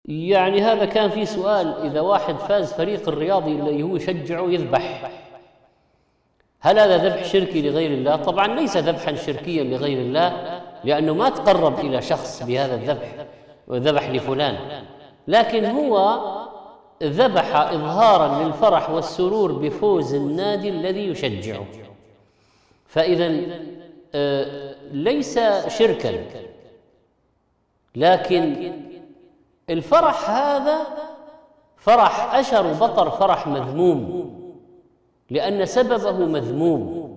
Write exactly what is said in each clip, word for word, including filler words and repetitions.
يعني هذا كان في سؤال، إذا واحد فاز فريق الرياضي اللي هو يشجعه يذبح، هل هذا ذبح شركي لغير الله؟ طبعا ليس ذبحا شركيا لغير الله، لأنه ما تقرب إلى شخص بهذا الذبح وذبح لفلان، لكن هو ذبح إظهارا للفرح والسرور بفوز النادي الذي يشجعه، فإذا ليس شركا. لكن الفرح هذا فرح أشر وبطر، فرح مذموم لأن سببه مذموم.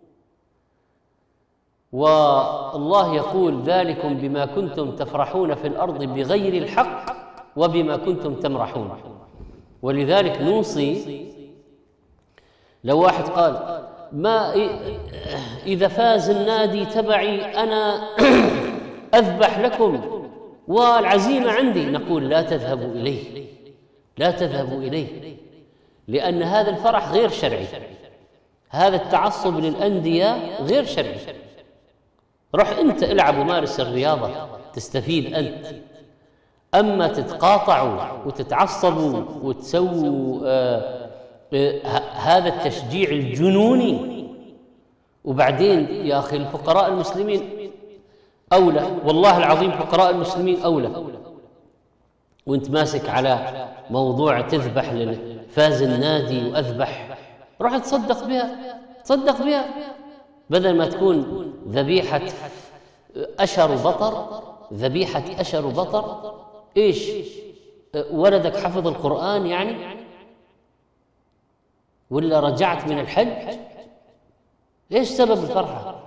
والله يقول ذلكم بما كنتم تفرحون في الأرض بغير الحق وبما كنتم تمرحون. ولذلك نوصي، لو واحد قال ما إذا فاز النادي تبعي أنا أذبح لكم والعزيمة عندي، نقول لا تذهبوا إليه، لا تذهبوا إليه، لأن هذا الفرح غير شرعي، هذا التعصب للأندية غير شرعي. روح أنت العب ومارس الرياضة تستفيد أنت، أما تتقاطعوا وتتعصبوا وتسووا آه آه هذا التشجيع الجنوني. وبعدين يا أخي الفقراء المسلمين أولى، والله العظيم فقراء المسلمين أولى، وانت ماسك على موضوع تذبح فاز النادي وأذبح، روح تصدق بها، تصدق بها بدل ما تكون ذبيحة أشر وبطر. ذبيحة أشر وبطر إيش؟ ولدك حفظ القرآن يعني، ولا رجعت من الحج؟ إيش سبب الفرحة؟